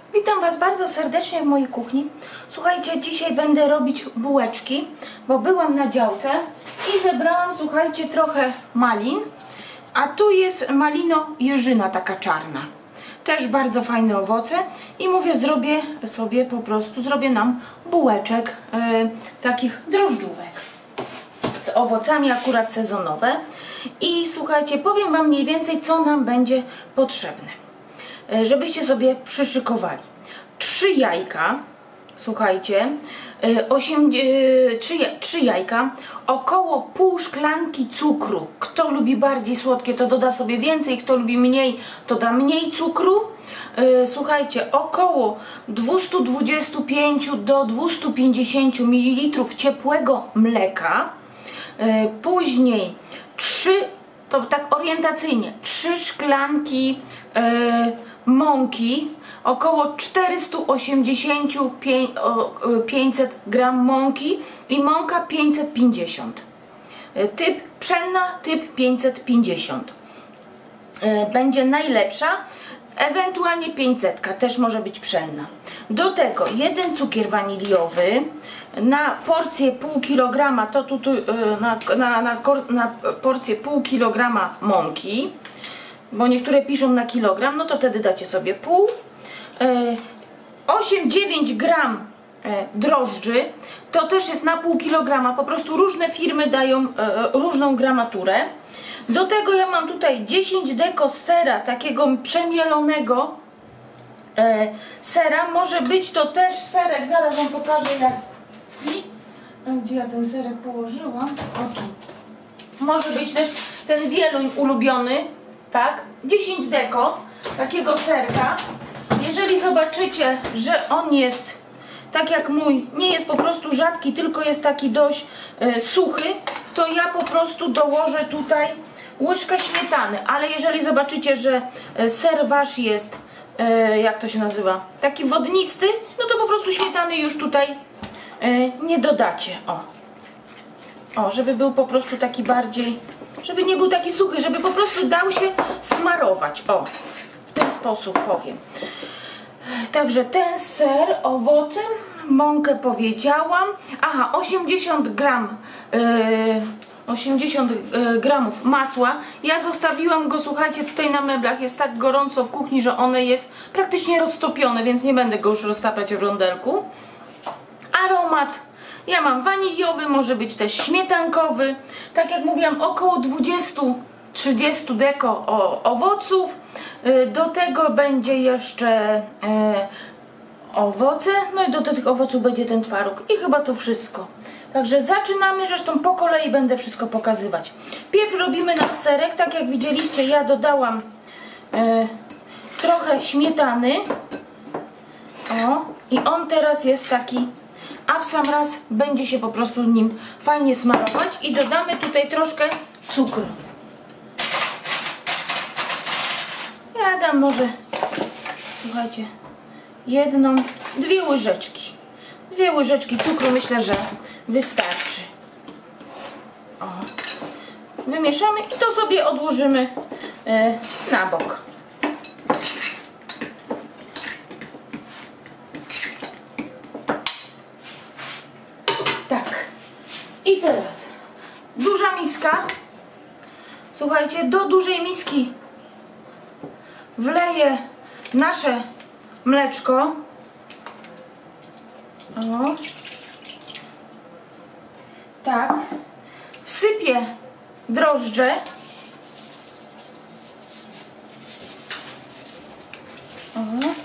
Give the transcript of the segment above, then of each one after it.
Witam Was bardzo serdecznie w mojej kuchni. Słuchajcie, dzisiaj będę robić bułeczki, bo byłam na działce i zebrałam, słuchajcie, trochę malin, a tu jest malino jeżyna taka czarna. Też bardzo fajne owoce i mówię, zrobię nam bułeczek takich drożdżówek z owocami akurat sezonowe. I słuchajcie, powiem Wam mniej więcej, co nam będzie potrzebne, żebyście sobie przyszykowali. 3 jajka, słuchajcie, 3 jajka, około pół szklanki cukru. Kto lubi bardziej słodkie, to doda sobie więcej, kto lubi mniej, to da mniej cukru. Słuchajcie, około 225 do 250 ml ciepłego mleka. Później 3, to tak orientacyjnie, 3 szklanki mąki, około 480-500 gram mąki i mąka 550. Typ pszenna, typ 550. Będzie najlepsza, ewentualnie 500 też może być pszenna. Do tego 1 cukier waniliowy na porcję pół kilograma, to tu na porcję pół kilograma mąki, bo niektóre piszą na kilogram, no to wtedy dacie sobie pół. 8-9 gram drożdży, to też jest na pół kilograma, po prostu różne firmy dają różną gramaturę. Do tego ja mam tutaj 10 deko sera, takiego przemielonego sera, może być to też serek, zaraz Wam pokażę gdzie ja ten serek położyłam. O tu. Może być też ten wieluń ulubiony, tak? 10 deko takiego serka. Jeżeli zobaczycie, że on jest tak jak mój, nie jest po prostu rzadki, tylko jest taki dość suchy, to ja po prostu dołożę tutaj łyżkę śmietany. Ale jeżeli zobaczycie, że ser wasz jest, jak to się nazywa, taki wodnisty, no to po prostu śmietany już tutaj nie dodacie. O, żeby był po prostu taki bardziej, żeby nie był taki suchy, żeby po prostu dał się smarować. O, w ten sposób powiem. Także ten ser, owoce, mąkę powiedziałam. Aha, 80 gramów masła. Ja zostawiłam go, słuchajcie, tutaj na meblach. Jest tak gorąco w kuchni, że one jest praktycznie roztopione, więc nie będę go już roztapiać w rondelku. Aromat. Ja mam waniliowy, może być też śmietankowy. Tak jak mówiłam, około 20-30 deko owoców. Do tego będzie jeszcze owoce. No i do tych owoców będzie ten twaróg. I chyba to wszystko. Także zaczynamy, zresztą po kolei będę wszystko pokazywać. Pierw robimy na serek. Tak jak widzieliście, ja dodałam trochę śmietany. O, i on teraz jest taki, a w sam raz będzie się po prostu nim fajnie smarować. I dodamy tutaj troszkę cukru. Ja dam może, słuchajcie, 2 łyżeczki. 2 łyżeczki cukru, myślę, że wystarczy. O. Wymieszamy i to sobie odłożymy na bok. Tak. I teraz duża miska. Słuchajcie, do dużej miski wleję nasze mleczko. O. Tak. Wsypię drożdże. O.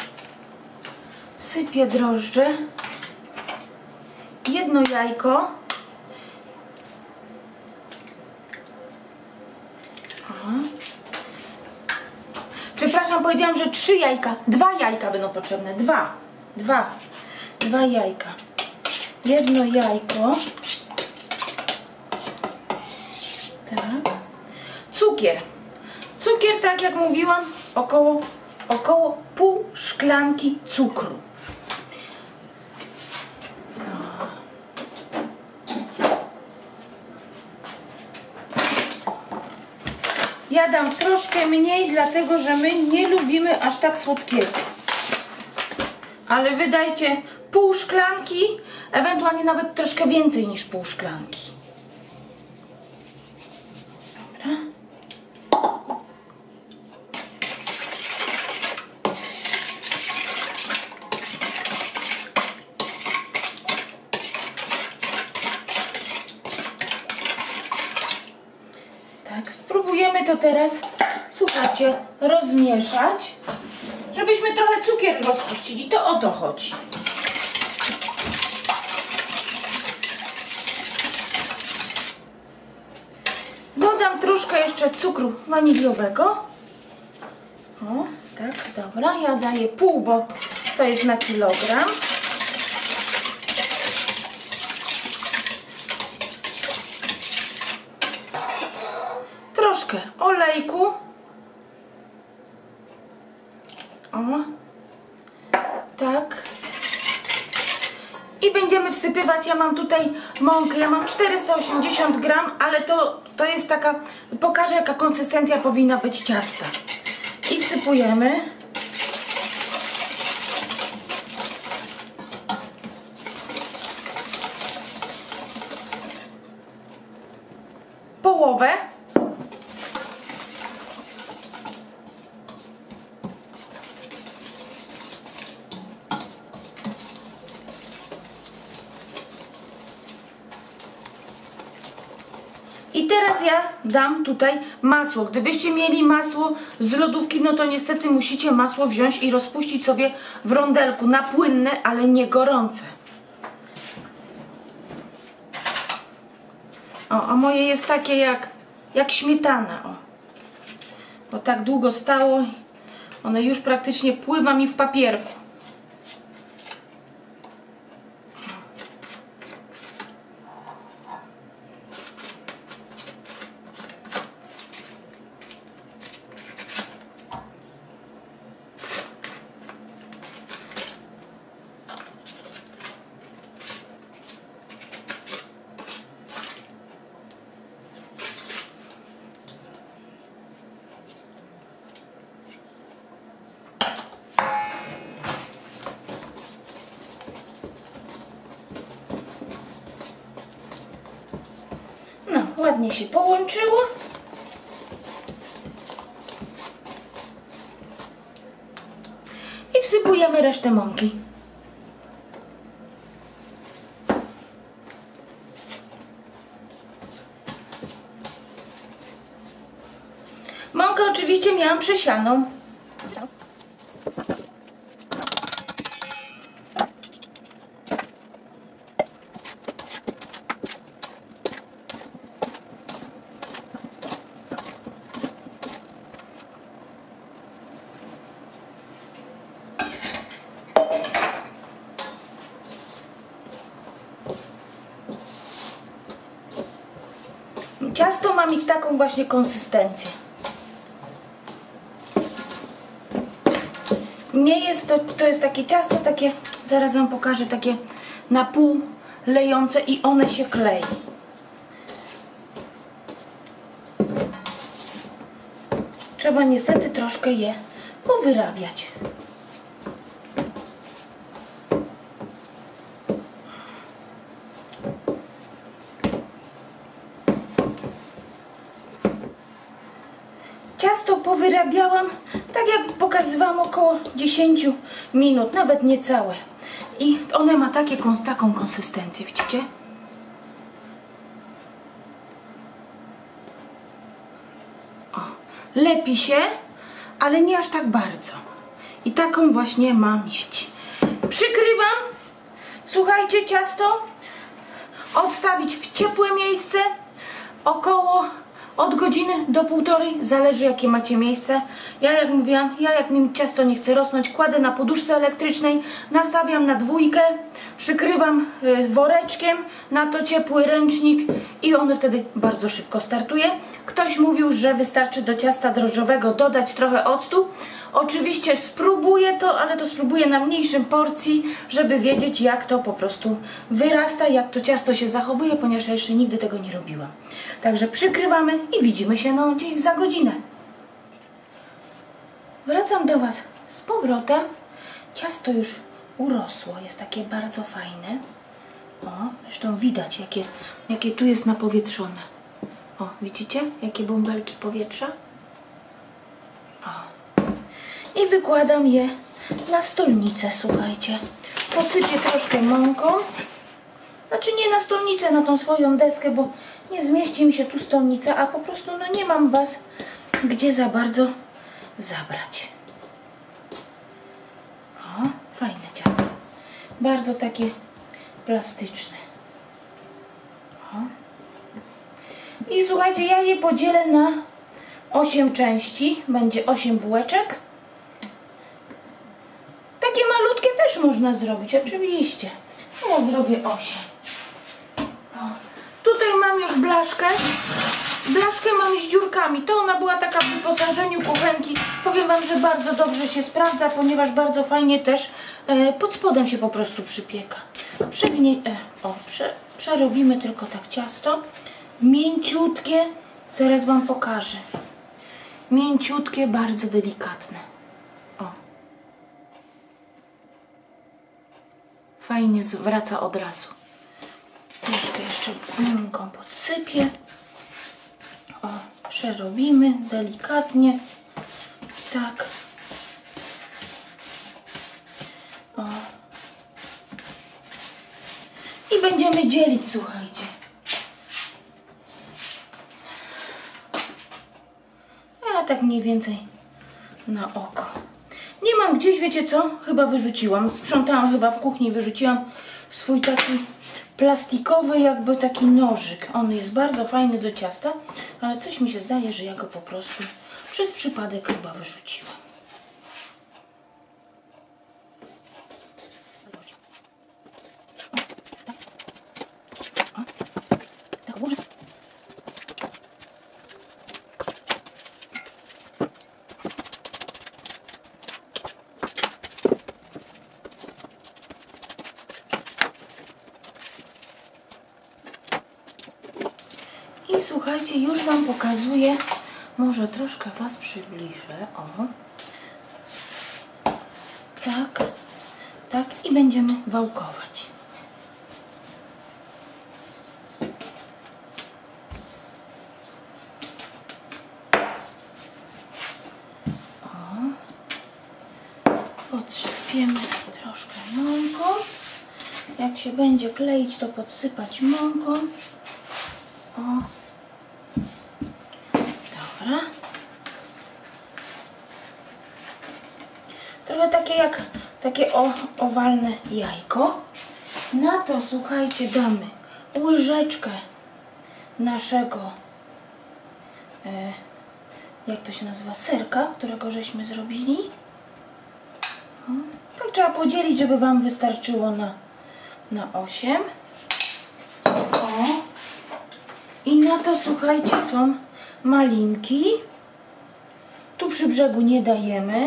Wsypię drożdże. 1 jajko. O. Przepraszam, powiedziałam, że 3 jajka. 2 jajka będą potrzebne. 2 jajka. 1 jajko. Tak. Cukier. Cukier, tak jak mówiłam, około pół szklanki cukru. Ja dam troszkę mniej, dlatego że my nie lubimy aż tak słodkiego. ale wydajcie pół szklanki, ewentualnie nawet troszkę więcej niż pół szklanki. Dobra. Tak, spróbujemy to teraz, słuchajcie, rozmieszać, żebyśmy trochę cukier rozpuścili. To o to chodzi. Dodam troszkę jeszcze cukru waniliowego. O, tak, dobra. Ja daję pół, bo to jest na kilogram. Troszkę olejku. O, tak. I będziemy wsypywać, ja mam tutaj mąkę, ja mam 480 gram, ale to jest taka, pokażę jaka konsystencja powinna być ciasta. I wsypujemy. Połowę. I teraz ja dam tutaj masło. Gdybyście mieli masło z lodówki, no to niestety musicie masło wziąć i rozpuścić sobie w rondelku na płynne, ale nie gorące. O, a moje jest takie jak śmietana. O. Bo tak długo stało, one już praktycznie pływa mi w papierku. Ładnie się połączyło. I wsypujemy resztę mąki. Mąkę oczywiście miałam przesianą. Ciasto ma mieć taką właśnie konsystencję. Nie jest to jest takie ciasto, takie, zaraz wam pokażę, takie na pół lejące i one się klei. Trzeba niestety troszkę je powyrabiać. Ciasto powyrabiałam, tak jak pokazywałam, około 10 minut, nawet niecałe. I one ma taką konsystencję, widzicie? O, lepi się, ale nie aż tak bardzo. I taką właśnie ma mieć. Przykrywam, słuchajcie, ciasto, odstawić w ciepłe miejsce, około od godziny do półtorej, zależy jakie macie miejsce. Ja jak mówiłam, jak mi ciasto nie chce rosnąć, kładę na poduszce elektrycznej, nastawiam na 2, przykrywam woreczkiem, na to ciepły ręcznik i one wtedy bardzo szybko startuje. Ktoś mówił, że wystarczy do ciasta drożdżowego dodać trochę octu. Oczywiście spróbuję to, ale to spróbuję na mniejszym porcji, żeby wiedzieć, jak to po prostu wyrasta, jak to ciasto się zachowuje, ponieważ ja jeszcze nigdy tego nie robiłam. Także przykrywamy i widzimy się no gdzieś za godzinę. Wracam do Was z powrotem. Ciasto już urosło. Jest takie bardzo fajne. O, zresztą widać, jakie tu jest napowietrzone. O, widzicie? Jakie bąbelki powietrza? O. I wykładam je na stolnicę, słuchajcie. Posypię troszkę mąką. Znaczy nie na stolnicę, na tą swoją deskę, bo nie zmieści mi się tu stolnica, a po prostu no nie mam was gdzie za bardzo zabrać. O, fajne ciasto. Bardzo takie plastyczne. O. I słuchajcie, ja je podzielę na 8 części. Będzie 8 bułeczek. Takie malutkie też można zrobić, oczywiście. Ja zrobię 8. O. Tutaj mam już blaszkę. Blaszkę mam z dziurkami. To ona była taka w wyposażeniu kuchenki. Powiem wam, że bardzo dobrze się sprawdza, ponieważ bardzo fajnie też pod spodem się po prostu przypieka. Przerobimy tylko tak ciasto. Mięciutkie. Zaraz wam pokażę. Mięciutkie, bardzo delikatne. O. Fajnie wraca od razu. Troszkę jeszcze mąką podsypię. O, przerobimy delikatnie. Tak. O. I będziemy dzielić, słuchajcie. Ja tak mniej więcej na oko. Nie mam gdzieś, wiecie co? Chyba wyrzuciłam. Sprzątałam chyba w kuchni, wyrzuciłam swój taki plastikowy jakby taki nożyk. On jest bardzo fajny do ciasta, ale coś mi się zdaje, że ja go po prostu przez przypadek chyba wyrzuciłam. Tak włożę. I słuchajcie, już wam pokazuję, może troszkę was przybliżę, o. Tak, tak i będziemy wałkować. O. Podsypiemy troszkę mąką. Jak się będzie kleić, to podsypać mąką. O. Dobra. Trochę takie jak takie owalne jajko. Na to, słuchajcie, damy łyżeczkę naszego jak to się nazywa? Serka, którego żeśmy zrobili. O. Tak trzeba podzielić, żeby wam wystarczyło na 8. O. I na to, słuchajcie, są malinki. Tu przy brzegu nie dajemy.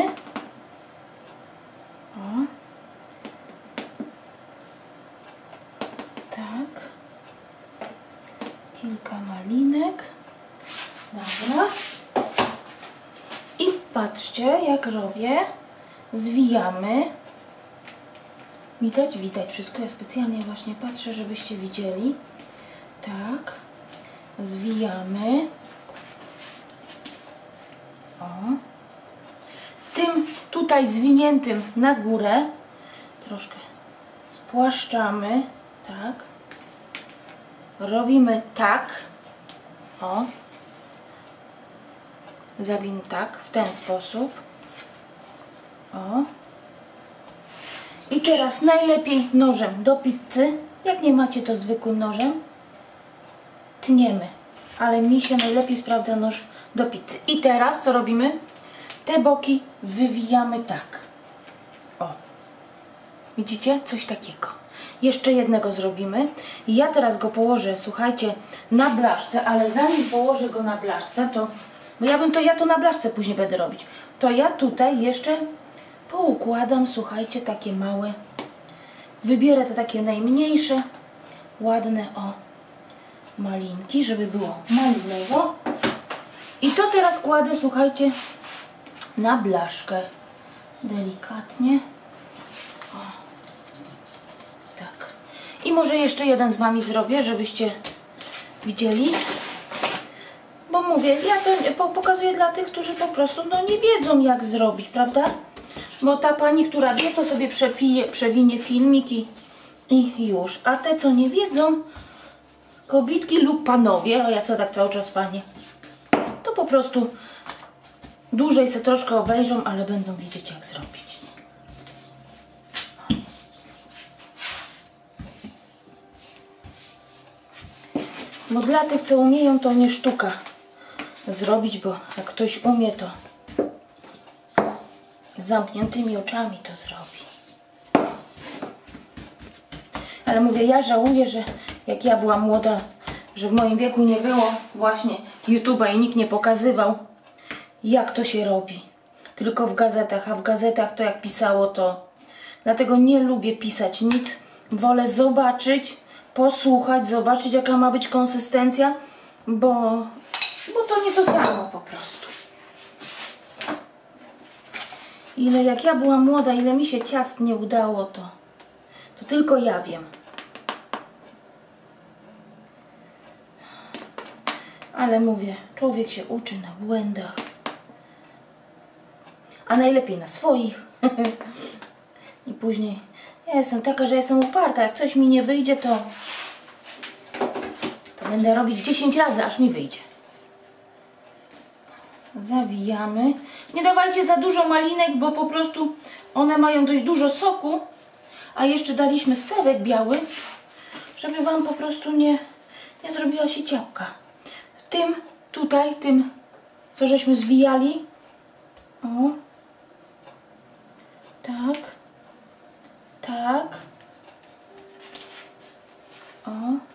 O. Tak. Kilka malinek. Dobra. I patrzcie, jak robię. Zwijamy. Widać? Widać wszystko. Ja specjalnie właśnie patrzę, żebyście widzieli. Tak. Zwijamy. O. Tym tutaj zwiniętym na górę troszkę spłaszczamy. Tak. Robimy tak. O. Zawin tak, w ten sposób. O. I teraz najlepiej nożem do pizzy. Jak nie macie, to zwykłym nożem. Tniemy. Ale mi się najlepiej sprawdza nóż do pizzy. I teraz co robimy? Te boki wywijamy tak. O. Widzicie? Coś takiego. Jeszcze jednego zrobimy. I ja teraz go położę, słuchajcie, na blaszce, ale zanim położę go na blaszce, to... Bo ja to na blaszce później będę robić. To ja tutaj jeszcze poukładam, słuchajcie, takie małe. Wybierę te takie najmniejsze, ładne, o, malinki, żeby było malinowo. I to teraz kładę, słuchajcie, na blaszkę. Delikatnie. O, I może jeszcze jeden z Wami zrobię, żebyście widzieli. Bo mówię, ja to pokazuję dla tych, którzy po prostu no, nie wiedzą jak zrobić, prawda? Bo ta pani, która wie, to sobie przewinie filmiki i już. A te, co nie wiedzą, kobietki lub panowie, a ja co tak cały czas panie, to po prostu dłużej se troszkę obejrzą, ale będą wiedzieć jak zrobić. Bo dla tych, co umieją, to nie sztuka zrobić, bo jak ktoś umie, to z zamkniętymi oczami to zrobi. Ale mówię, ja żałuję, że jak ja byłam młoda, że w moim wieku nie było właśnie YouTube'a i nikt nie pokazywał, jak to się robi. Tylko w gazetach, a w gazetach to jak pisało to. Dlatego nie lubię pisać nic. Wolę zobaczyć, posłuchać, zobaczyć jaka ma być konsystencja, bo to nie to samo po prostu. Ile jak ja byłam młoda, ile mi się ciast nie udało, to tylko ja wiem. Ale mówię, człowiek się uczy na błędach. A najlepiej na swoich. I później ja jestem taka, że jestem uparta. Jak coś mi nie wyjdzie, to będę robić 10 razy, aż mi wyjdzie. Zawijamy. Nie dawajcie za dużo malinek, bo po prostu one mają dość dużo soku. A jeszcze daliśmy serek biały, żeby Wam po prostu nie zrobiła się ciapka. Tym tutaj, tym co żeśmy zwijali. O. Tak. Tak. O.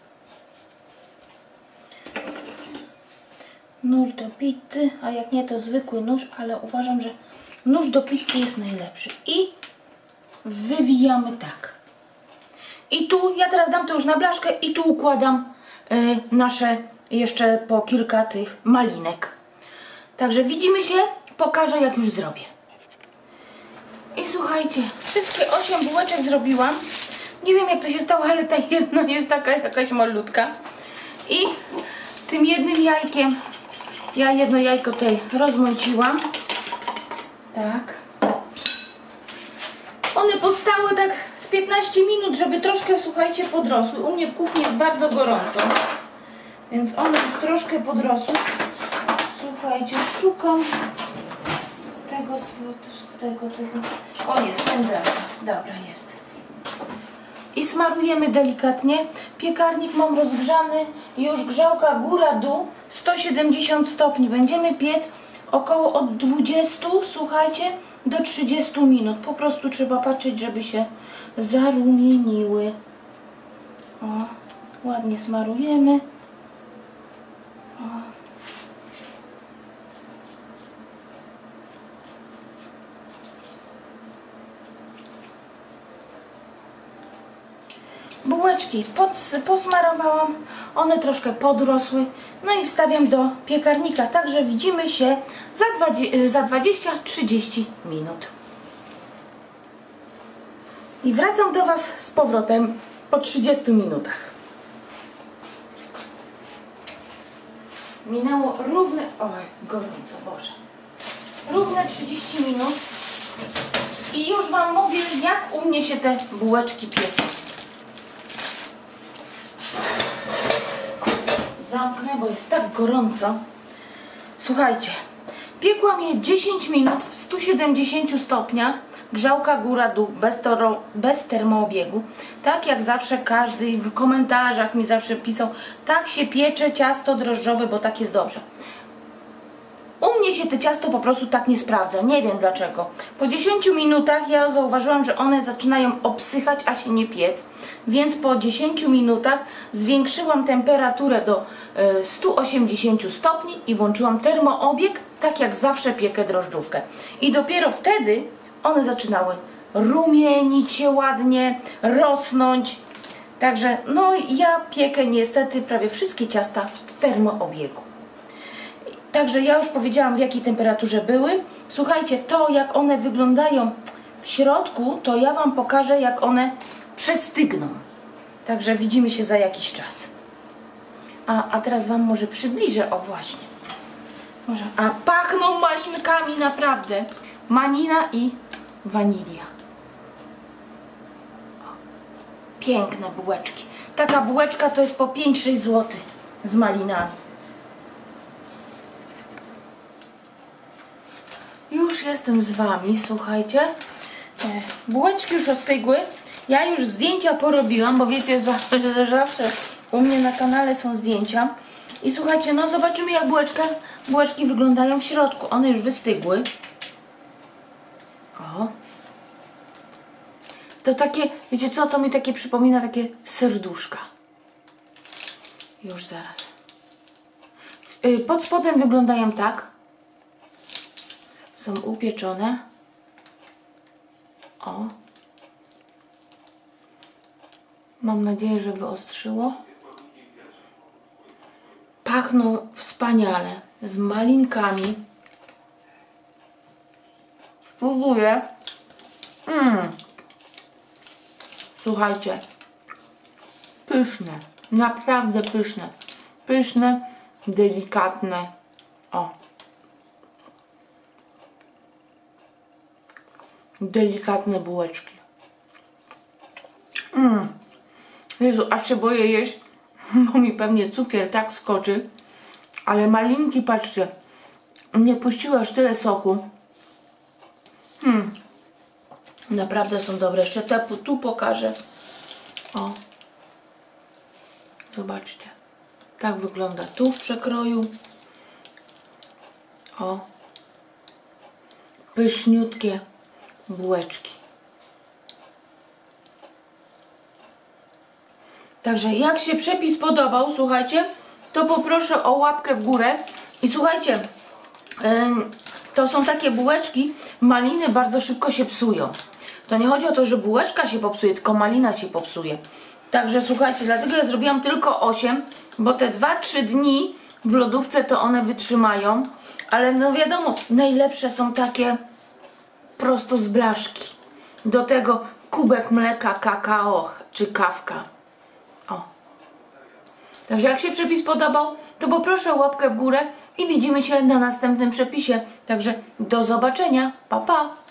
Nóż do pizzy, a jak nie to zwykły nóż, ale uważam, że nóż do pizzy jest najlepszy. I wywijamy tak. I tu, ja teraz dam to już na blaszkę i tu układam nasze jeszcze po kilka tych malinek. Także widzimy się, pokażę jak już zrobię. I słuchajcie, wszystkie 8 bułeczek zrobiłam. Nie wiem jak to się stało, ale ta jedna jest taka jakaś malutka. I tym jednym jajkiem, ja jedno jajko tutaj rozmąciłam. Tak. One powstały tak z 15 minut, żeby troszkę, słuchajcie, podrosły. U mnie w kuchni jest bardzo gorąco. Więc one już troszkę podrosły. Słuchajcie, szukam tego. O, jest pędzelka. Dobra, jest. I smarujemy delikatnie. Piekarnik mam rozgrzany. Już grzałka góra-dół. 170 stopni. Będziemy piec około od 20, słuchajcie, do 30 minut. Po prostu trzeba patrzeć, żeby się zarumieniły. O, ładnie smarujemy. O. Bułeczki posmarowałam, one troszkę podrosły, no i wstawiam do piekarnika, także widzimy się za 20-30 minut. I wracam do Was z powrotem po 30 minutach. Minęło równe, oj, gorąco, Boże, równe 30 minut i już Wam mówię, jak u mnie się te bułeczki pieczą. Zamknę, bo jest tak gorąco. Słuchajcie, piekłam je 10 minut w 170 stopniach, grzałka góra-dół, bez termoobiegu. Tak jak zawsze każdy w komentarzach mi zawsze pisał, tak się piecze ciasto drożdżowe, bo tak jest dobrze. U mnie się te ciasto po prostu tak nie sprawdza, nie wiem dlaczego. Po 10 minutach ja zauważyłam, że one zaczynają obsychać, a się nie piec. Więc po 10 minutach zwiększyłam temperaturę do 180 stopni i włączyłam termoobieg, tak jak zawsze piekę drożdżówkę. I dopiero wtedy one zaczynały rumienić się ładnie, rosnąć. Także no ja piekę niestety prawie wszystkie ciasta w termoobiegu. Także ja już powiedziałam, w jakiej temperaturze były. Słuchajcie, to jak one wyglądają w środku, to ja Wam pokażę, jak one przestygną. Także widzimy się za jakiś czas. A teraz wam może przybliżę, o właśnie. Może. A pachną malinkami naprawdę. Malina i wanilia. O, piękne bułeczki. Taka bułeczka to jest po 5-6 zł z malinami. Już jestem z wami, słuchajcie. Bułeczki już ostygły. Ja już zdjęcia porobiłam, bo wiecie, że zawsze u mnie na kanale są zdjęcia. I słuchajcie, no zobaczymy jak bułeczki wyglądają w środku. One już wystygły. O. To takie, wiecie co, to mi takie przypomina takie serduszka. Już zaraz. Pod spodem wyglądają tak. Są upieczone. O. Mam nadzieję, że wyostrzyło. Pachną wspaniale. Z malinkami. Spróbuję. Słuchajcie. Pyszne. Naprawdę pyszne. Pyszne, delikatne. O. Delikatne bułeczki. Jezu, aż się boję jeść, bo mi pewnie cukier tak skoczy. Ale malinki, patrzcie, nie puściły aż tyle soku. Naprawdę są dobre. Jeszcze te tu pokażę. O. Zobaczcie. Tak wygląda tu w przekroju. O. Pyszniutkie bułeczki. Także jak się przepis podobał, słuchajcie, to poproszę o łapkę w górę. I słuchajcie, to są takie bułeczki, maliny bardzo szybko się psują. To nie chodzi o to, że bułeczka się popsuje, tylko malina się popsuje. Także słuchajcie, dlatego ja zrobiłam tylko 8, bo te 2-3 dni w lodówce to one wytrzymają. Ale no wiadomo, najlepsze są takie prosto z blaszki. Do tego kubek mleka, kakao czy kawka. O. Także jak się przepis podobał, to poproszę o łapkę w górę i widzimy się na następnym przepisie. Także do zobaczenia. Pa, pa!